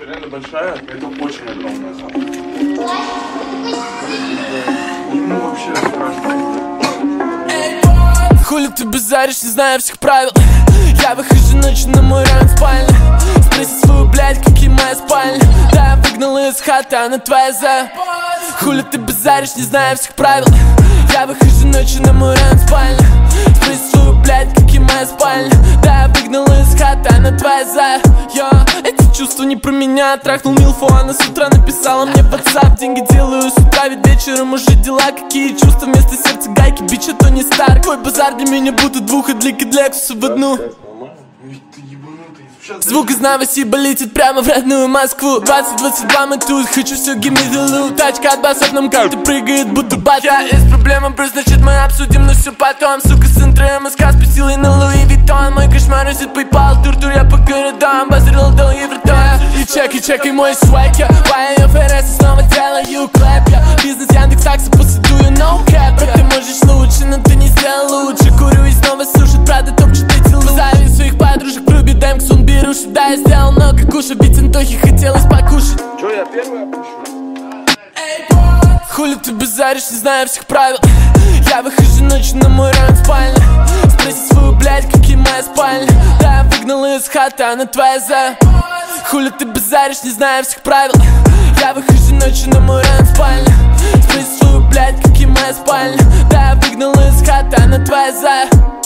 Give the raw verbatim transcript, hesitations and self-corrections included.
реально большая, это очень огромная хата. Ну вообще страшно. Хули ты базаришь, не знаю всех правил. Я выхожу ночью на мой район спальня. Спроси свою, блядь, какие моя спальня. Да, я выгнал из хаты, она твоя за. Хули ты базаришь, не знаю всех правил. Я выхожу ночью на мой район спальня. Спроси свою, блядь, какие моя спальня. Да, я выгнал из хаты, она твоя за. Йо, эти чувства не про меня. Трахнул Милфу, она с утра написала мне в WhatsApp. Деньги делаю с утра, ведь вечером уже дела. Какие чувства вместо сердца гайки, бич, а то не стар. Твой базар для меня будто двуходлик и для Лексуса в одну. Звук из Новосиба летит прямо в родную Москву. Двадцать двадцать два мы тут, хочу все, give me the loot. Тачка от басов нам карты прыгает, будто бат. Я есть проблема, брось, значит мы обсудим, но все потом. Сука, с интро МСК спустила на Луи Виттон. Мой кошмар носит PayPal, тур-тур я по городам. Базарил до Евротона. И чек, и чек, и мой свайк. Я вайо ФРС, снова делаю клэп. Я бизнес Яндекс Такса, посадую no cap. Брат, ты можешь лучше, но ты не сделал лучше. Курю и снова сушит, правда топчет и целую. Позови своих подружек, вруби демк, сон беру. Да, я сделал много куша, ведь Антохе хотелось покушать. Чё, я первый опущу? Хули ты базаришь, не знаю всех правил. Я выхожу ночью на мой район спальня. Спроси свою, блядь, какие моя спальня. Да, я выгнал из хаты, она твоя за. Хули ты базаришь, не знаю всех правил. Я выхожу ночью на мой район спальня. Спроси свою, блядь, какие моя спальня. Да, я выгнал из хаты, она твоя за.